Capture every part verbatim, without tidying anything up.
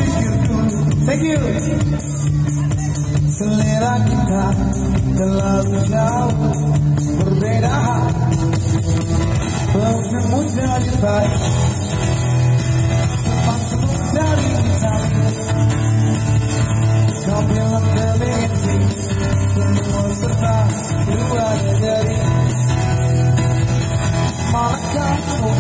pikir dulu. Thank you. Selera kita terlalu jauh berbeda. Penemu jadi baik sepatu dari Itali. Kau bilang terbenci semua serta luar dari. Malah kamu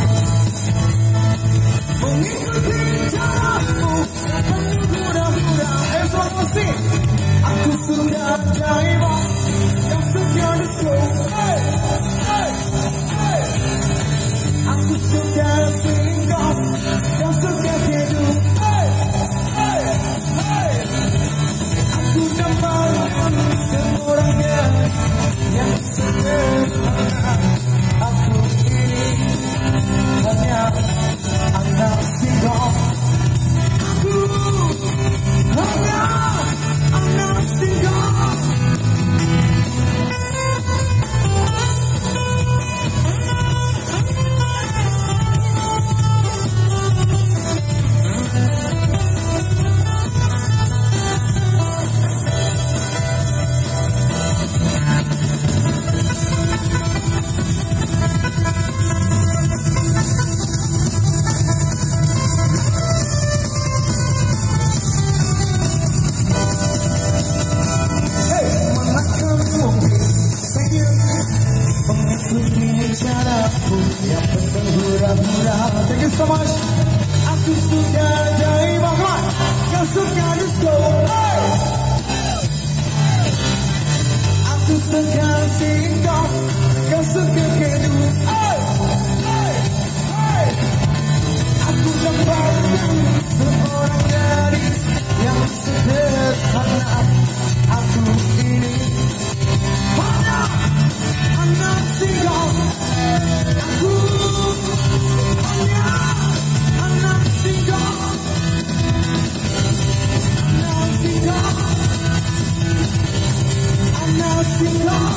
mengikuti caramu sampai mudah-mudah. Esok mesti aku sudah jaiba yang suka disco. Hey, hey, hey. Aku suka singgah yang suka hidup. Hey, hey, hey. Aku dapatkan semuanya yang sederhana. Aku ini hanya anak singgah. Aku hanya anak singgah. Yang penting hura-hura. Thank you so much. Aku suka jaiba, come on. Kau suka disco. Hey. Aku suka singgah. Kau suka hidup. Hey. Hey. Hey. Aku dapatkan seorang gadis yang sederhana. Aku ini hanya anak singgah. Aku hanya anak singgah. Anak singgah. Anak singgah.